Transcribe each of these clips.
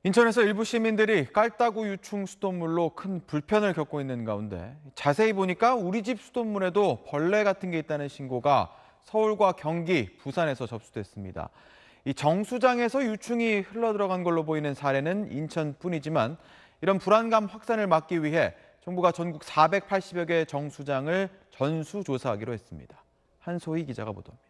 인천에서 일부 시민들이 깔따구 유충 수돗물로 큰 불편을 겪고 있는 가운데 자세히 보니까 우리 집 수돗물에도 벌레 같은 게 있다는 신고가 서울과 경기, 부산에서 접수됐습니다. 이 정수장에서 유충이 흘러들어간 걸로 보이는 사례는 인천뿐이지만 이런 불안감 확산을 막기 위해 정부가 전국 480여 개 정수장을 전수조사하기로 했습니다. 한소희 기자가 보도합니다.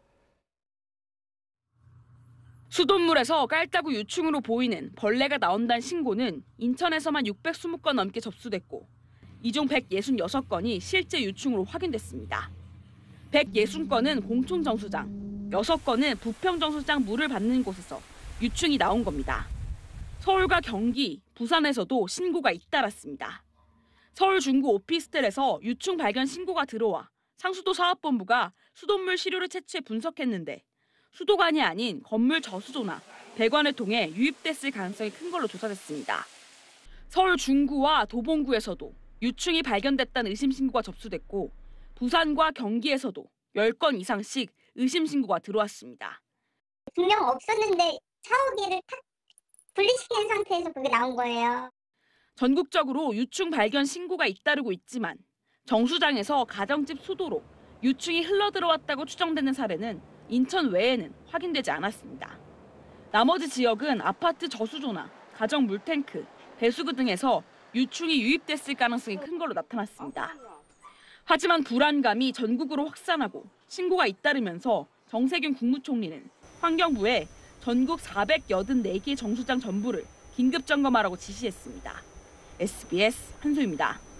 수돗물에서 깔따구 유충으로 보이는 벌레가 나온다는 신고는 인천에서만 620건 넘게 접수됐고 이 중 166건이 실제 유충으로 확인됐습니다. 160건은 공촌정수장, 6건은 부평정수장 물을 받는 곳에서 유충이 나온 겁니다. 서울과 경기, 부산에서도 신고가 잇따랐습니다. 서울 중구 오피스텔에서 유충 발견 신고가 들어와 상수도 사업본부가 수돗물 시료를 채취해 분석했는데 수도관이 아닌 건물 저수조나 배관을 통해 유입됐을 가능성이 큰 걸로 조사됐습니다. 서울 중구와 도봉구에서도 유충이 발견됐다는 의심 신고가 접수됐고 부산과 경기에서도 10건 이상씩 의심 신고가 들어왔습니다. 분명 없었는데 샤워기를 탁 분리시킨 상태에서 그게 나온 거예요. 전국적으로 유충 발견 신고가 잇따르고 있지만 정수장에서 가정집 수도로 유충이 흘러들어왔다고 추정되는 사례는 인천 외에는 확인되지 않았습니다. 나머지 지역은 아파트 저수조나 가정 물탱크, 배수구 등에서 유충이 유입됐을 가능성이 큰 걸로 나타났습니다. 하지만 불안감이 전국으로 확산하고 신고가 잇따르면서 정세균 국무총리는 환경부에 전국 484개 정수장 전부를 긴급 점검하라고 지시했습니다. SBS 한소희입니다.